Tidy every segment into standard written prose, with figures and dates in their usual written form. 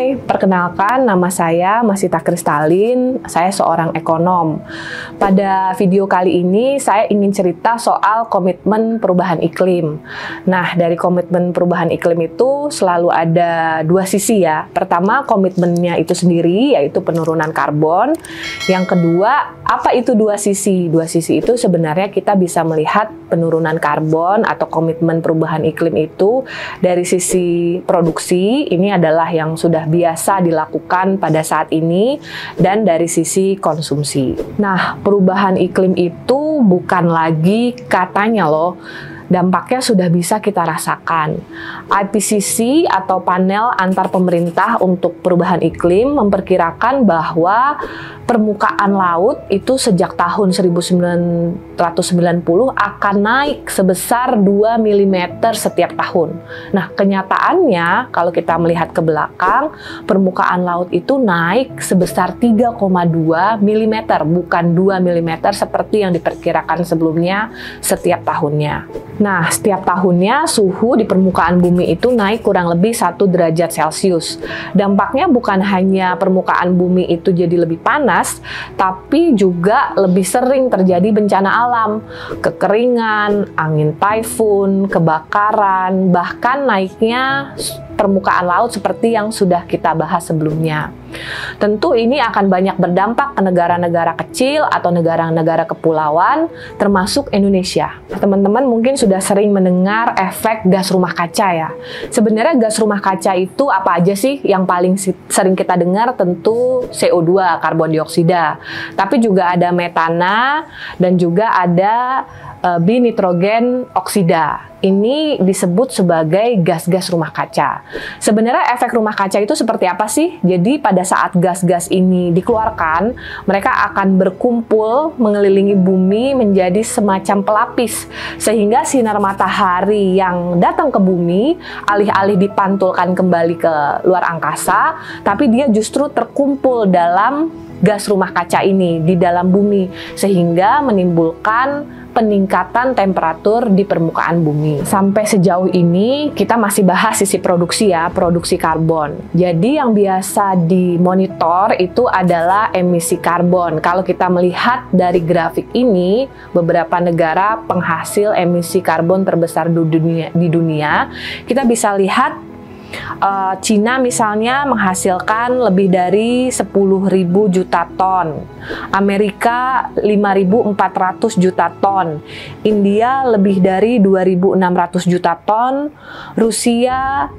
Hai, perkenalkan nama saya Masita Kristalin, saya seorang ekonom. Pada video kali ini saya ingin cerita soal komitmen perubahan iklim. Nah, dari komitmen perubahan iklim itu selalu ada dua sisi ya. Pertama, komitmennya itu sendiri, yaitu penurunan karbon. Yang kedua, apa itu dua sisi? Dua sisi itu sebenarnya kita bisa melihat penurunan karbon atau komitmen perubahan iklim itu dari sisi produksi, ini adalah yang sudah biasa dilakukan pada saat ini, dan dari sisi konsumsi. Nah, perubahan iklim itu bukan lagi katanya loh, dampaknya sudah bisa kita rasakan. IPCC atau panel antar pemerintah untuk perubahan iklim memperkirakan bahwa permukaan laut itu sejak tahun 1990 akan naik sebesar 2 mm setiap tahun. Nah, kenyataannya kalau kita melihat ke belakang, permukaan laut itu naik sebesar 3,2 mm, bukan 2 mm seperti yang diperkirakan sebelumnya setiap tahunnya. Nah, setiap tahunnya suhu di permukaan bumi itu naik kurang lebih 1 derajat Celcius. Dampaknya bukan hanya permukaan bumi itu jadi lebih panas, tapi juga lebih sering terjadi bencana alam, kekeringan, angin taifun, kebakaran, bahkan naiknya permukaan laut seperti yang sudah kita bahas sebelumnya. Tentu ini akan banyak berdampak ke negara-negara kecil atau negara-negara kepulauan, termasuk Indonesia. Teman-teman mungkin sudah sering mendengar efek gas rumah kaca ya. Sebenarnya gas rumah kaca itu apa aja sih? Yang paling sering kita dengar tentu CO2, karbon dioksida. Tapi juga ada metana dan juga ada binitrogen oksida. Ini disebut sebagai gas-gas rumah kaca. Sebenarnya efek rumah kaca itu seperti apa sih? Jadi pada saat gas-gas ini dikeluarkan, mereka akan berkumpul mengelilingi bumi menjadi semacam pelapis. Sehingga sinar matahari yang datang ke bumi, alih-alih dipantulkan kembali ke luar angkasa, tapi dia justru terkumpul dalam gas rumah kaca ini di dalam bumi, sehingga menimbulkan peningkatan temperatur di permukaan bumi. Sampai sejauh ini kita masih bahas sisi produksi ya, produksi karbon. Jadi yang biasa dimonitor itu adalah emisi karbon. Kalau kita melihat dari grafik ini, beberapa negara penghasil emisi karbon terbesar di dunia, kita bisa lihat Cina misalnya menghasilkan lebih dari 10.000 juta ton, Amerika 5.400 juta ton, India lebih dari 2.600 juta ton, Rusia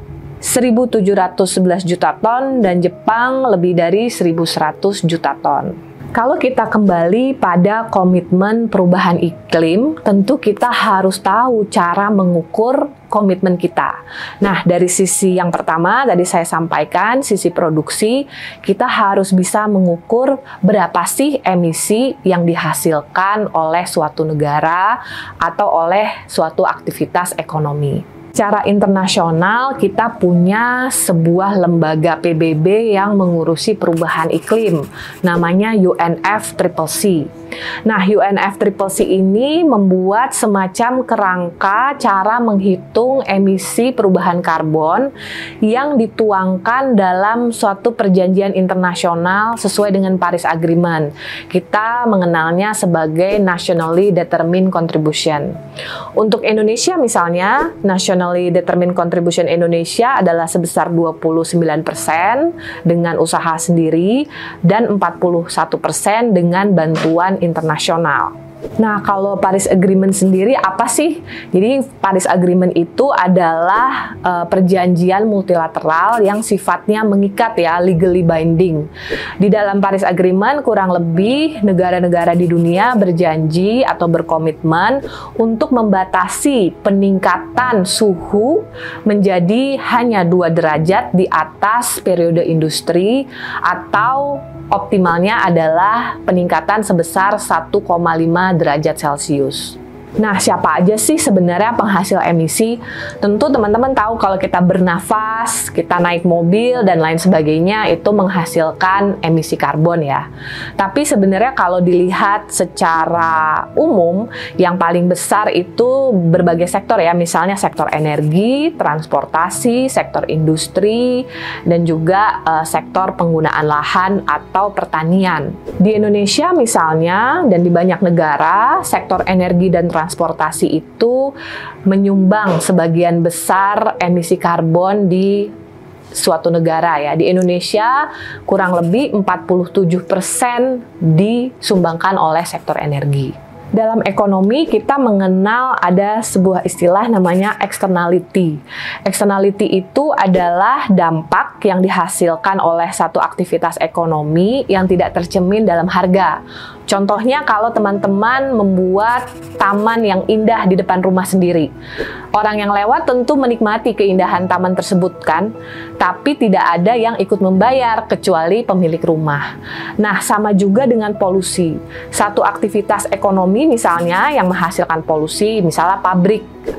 1.711 juta ton, dan Jepang lebih dari 1.100 juta ton. Kalau kita kembali pada komitmen perubahan iklim, tentu kita harus tahu cara mengukur komitmen kita. Nah, dari sisi yang pertama, tadi saya sampaikan, sisi produksi, kita harus bisa mengukur berapa sih emisi yang dihasilkan oleh suatu negara atau oleh suatu aktivitas ekonomi. Secara internasional, kita punya sebuah lembaga PBB yang mengurusi perubahan iklim, namanya UNFCCC. Nah, UNFCCC ini membuat semacam kerangka cara menghitung emisi perubahan karbon yang dituangkan dalam suatu perjanjian internasional sesuai dengan Paris Agreement. Kita mengenalnya sebagai Nationally Determined Contribution. Untuk Indonesia misalnya, Nationally Determined Contribution Indonesia adalah sebesar 29% dengan usaha sendiri dan 41% dengan bantuan internasional. Nah, kalau Paris Agreement sendiri apa sih? Jadi Paris Agreement itu adalah perjanjian multilateral yang sifatnya mengikat ya, legally binding. Di dalam Paris Agreement kurang lebih negara-negara di dunia berjanji atau berkomitmen untuk membatasi peningkatan suhu menjadi hanya 2 derajat di atas periode industri, atau optimalnya adalah peningkatan sebesar 1,5 derajat Celcius. Nah, siapa aja sih sebenarnya penghasil emisi? Tentu teman-teman tahu kalau kita bernafas, kita naik mobil, dan lain sebagainya itu menghasilkan emisi karbon ya. Tapi sebenarnya kalau dilihat secara umum, yang paling besar itu berbagai sektor ya, misalnya sektor energi, transportasi, sektor industri, dan juga sektor penggunaan lahan atau pertanian. Di Indonesia misalnya, dan di banyak negara, sektor energi dan transportasi itu menyumbang sebagian besar emisi karbon di suatu negara ya. Di Indonesia kurang lebih 47% disumbangkan oleh sektor energi. Dalam ekonomi kita mengenal ada sebuah istilah namanya externality. Externality itu adalah dampak yang dihasilkan oleh satu aktivitas ekonomi yang tidak tercermin dalam harga. Contohnya kalau teman-teman membuat taman yang indah di depan rumah sendiri. Orang yang lewat tentu menikmati keindahan taman tersebut kan, tapi tidak ada yang ikut membayar kecuali pemilik rumah. Nah, sama juga dengan polusi. Satu aktivitas ekonomi misalnya yang menghasilkan polusi, misalnya pabrik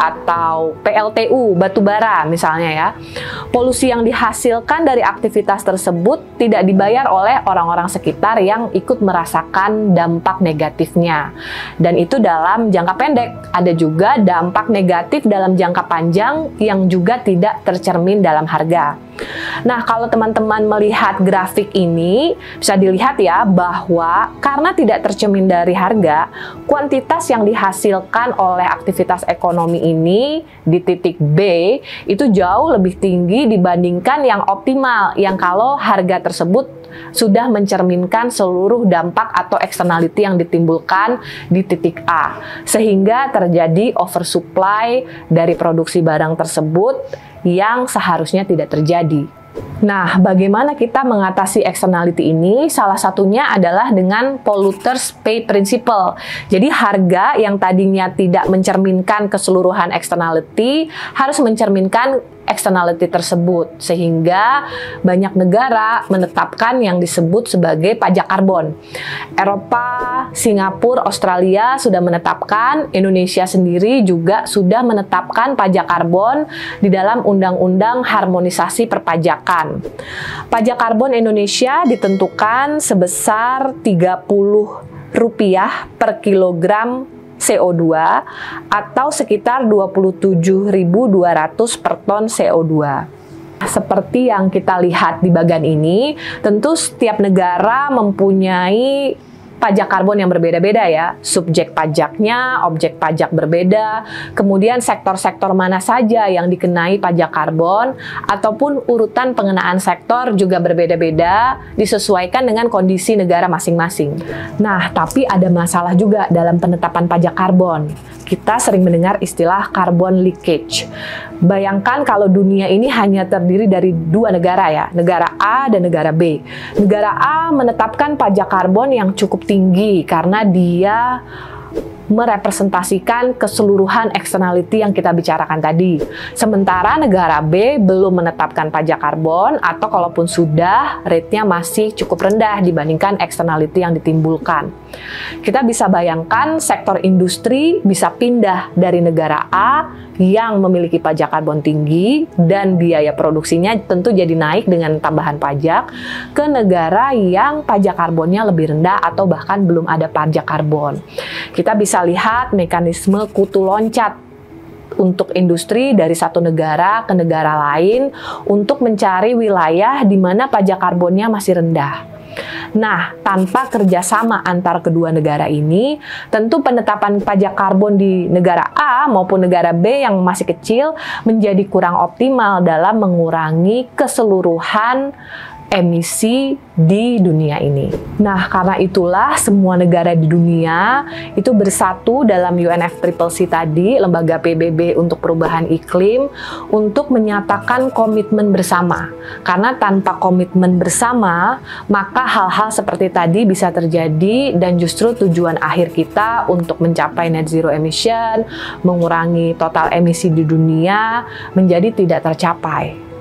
atau PLTU, batu bara misalnya ya. Polusi yang dihasilkan dari aktivitas tersebut tidak dibayar oleh orang-orang sekitar yang ikut merasakan dampak negatifnya. Dan itu dalam jangka pendek. Ada juga dampak negatif dalam jangka panjang yang juga tidak tercermin dalam harga. Nah, kalau teman-teman melihat grafik ini, bisa dilihat ya bahwa karena tidak tercermin dari harga, kuantitas yang dihasilkan oleh aktivitas ekonomi ini di titik B itu jauh lebih tinggi dibandingkan yang optimal, yang kalau harga tersebut sudah mencerminkan seluruh dampak atau externality yang ditimbulkan di titik A, sehingga terjadi oversupply dari produksi barang tersebut yang seharusnya tidak terjadi. Nah, bagaimana kita mengatasi externality ini? Salah satunya adalah dengan polluters pay principle. Jadi harga yang tadinya tidak mencerminkan keseluruhan externality harus mencerminkan externality tersebut, sehingga banyak negara menetapkan yang disebut sebagai pajak karbon. Eropa, Singapura, Australia sudah menetapkan, Indonesia sendiri juga sudah menetapkan pajak karbon di dalam Undang-Undang Harmonisasi Perpajakan. Pajak karbon Indonesia ditentukan sebesar Rp30 per kilogram CO2 atau sekitar 27.200 per ton CO2. Seperti yang kita lihat di bagian ini, tentu setiap negara mempunyai pajak karbon yang berbeda-beda ya. Subjek pajaknya, objek pajak berbeda, kemudian sektor-sektor mana saja yang dikenai pajak karbon, ataupun urutan pengenaan sektor juga berbeda-beda, disesuaikan dengan kondisi negara masing-masing. Nah, tapi ada masalah juga dalam penetapan pajak karbon. Kita sering mendengar istilah carbon leakage. Bayangkan kalau dunia ini hanya terdiri dari dua negara ya, negara A dan negara B. Negara A menetapkan pajak karbon yang cukup tinggi karena dia merepresentasikan keseluruhan externality yang kita bicarakan tadi. Sementara negara B belum menetapkan pajak karbon atau kalaupun sudah, rate-nya masih cukup rendah dibandingkan externality yang ditimbulkan. Kita bisa bayangkan sektor industri bisa pindah dari negara A yang memiliki pajak karbon tinggi dan biaya produksinya tentu jadi naik dengan tambahan pajak ke negara yang pajak karbonnya lebih rendah atau bahkan belum ada pajak karbon. Kita bisa lihat mekanisme kutu loncat untuk industri dari satu negara ke negara lain untuk mencari wilayah di mana pajak karbonnya masih rendah. Nah, tanpa kerjasama antar kedua negara ini, tentu penetapan pajak karbon di negara A maupun negara B yang masih kecil menjadi kurang optimal dalam mengurangi keseluruhan emisi di dunia ini. Nah, karena itulah semua negara di dunia itu bersatu dalam UNFCCC tadi, Lembaga PBB untuk Perubahan Iklim, untuk menyatakan komitmen bersama. Karena tanpa komitmen bersama, maka hal-hal seperti tadi bisa terjadi dan justru tujuan akhir kita untuk mencapai net zero emission, mengurangi total emisi di dunia menjadi tidak tercapai.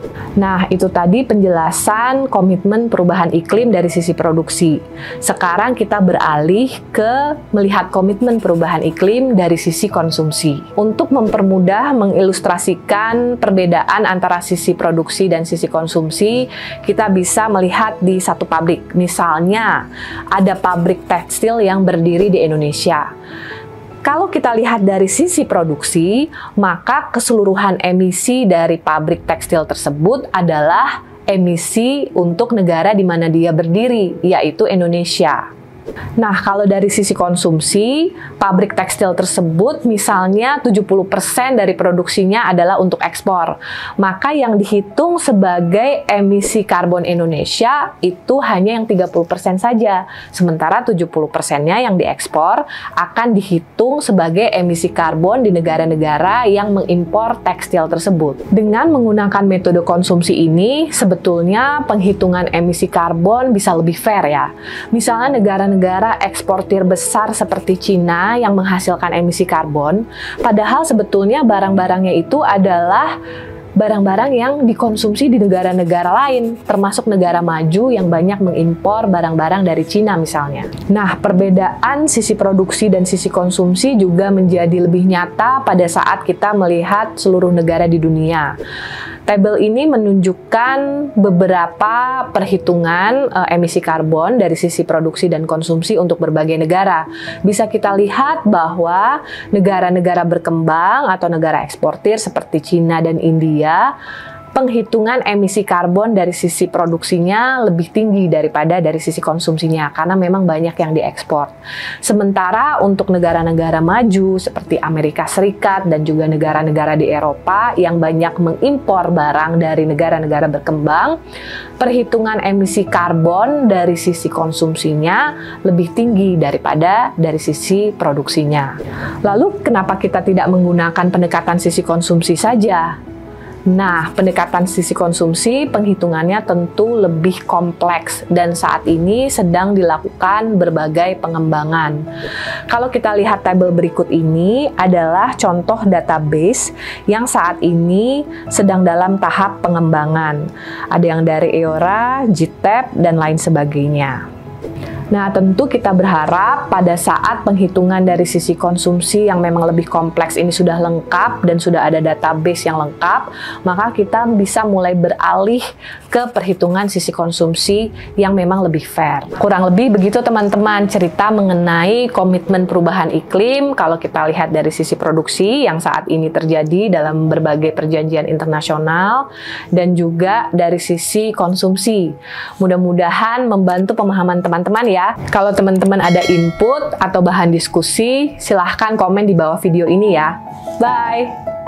Nah, itu tadi penjelasan komitmen perubahan iklim dari sisi produksi. Sekarang kita beralih ke melihat komitmen perubahan iklim dari sisi konsumsi. Untuk mempermudah mengilustrasikan perbedaan antara sisi produksi dan sisi konsumsi, kita bisa melihat di satu pabrik. Misalnya, ada pabrik tekstil yang berdiri di Indonesia. Kalau kita lihat dari sisi produksi, maka keseluruhan emisi dari pabrik tekstil tersebut adalah emisi untuk negara di mana dia berdiri, yaitu Indonesia. Nah, kalau dari sisi konsumsi, pabrik tekstil tersebut misalnya 70% dari produksinya adalah untuk ekspor. Maka yang dihitung sebagai emisi karbon Indonesia itu hanya yang 30% saja. Sementara 70%-nya yang diekspor akan dihitung sebagai emisi karbon di negara-negara yang mengimpor tekstil tersebut. Dengan menggunakan metode konsumsi ini, sebetulnya penghitungan emisi karbon bisa lebih fair ya. Misalnya negara eksportir besar seperti Cina yang menghasilkan emisi karbon, padahal sebetulnya barang-barangnya itu adalah barang-barang yang dikonsumsi di negara-negara lain, termasuk negara maju yang banyak mengimpor barang-barang dari Cina misalnya. Nah, perbedaan sisi produksi dan sisi konsumsi juga menjadi lebih nyata pada saat kita melihat seluruh negara di dunia. Tabel ini menunjukkan beberapa perhitungan emisi karbon dari sisi produksi dan konsumsi untuk berbagai negara. Bisa kita lihat bahwa negara-negara berkembang atau negara eksportir seperti Cina dan India, penghitungan emisi karbon dari sisi produksinya lebih tinggi daripada dari sisi konsumsinya karena memang banyak yang diekspor. Sementara untuk negara-negara maju seperti Amerika Serikat dan juga negara-negara di Eropa yang banyak mengimpor barang dari negara-negara berkembang, perhitungan emisi karbon dari sisi konsumsinya lebih tinggi daripada dari sisi produksinya. Lalu kenapa kita tidak menggunakan pendekatan sisi konsumsi saja? Nah, pendekatan sisi konsumsi penghitungannya tentu lebih kompleks dan saat ini sedang dilakukan berbagai pengembangan. Kalau kita lihat tabel berikut ini adalah contoh database yang saat ini sedang dalam tahap pengembangan. Ada yang dari EORA, GITEP, dan lain sebagainya. Nah, tentu kita berharap pada saat penghitungan dari sisi konsumsi yang memang lebih kompleks ini sudah lengkap dan sudah ada database yang lengkap, maka kita bisa mulai beralih ke perhitungan sisi konsumsi yang memang lebih fair. Kurang lebih begitu teman-teman cerita mengenai komitmen perubahan iklim kalau kita lihat dari sisi produksi yang saat ini terjadi dalam berbagai perjanjian internasional dan juga dari sisi konsumsi. Mudah-mudahan membantu pemahaman teman-teman ya. Kalau teman-teman ada input atau bahan diskusi, silahkan komen di bawah video ini ya. Bye!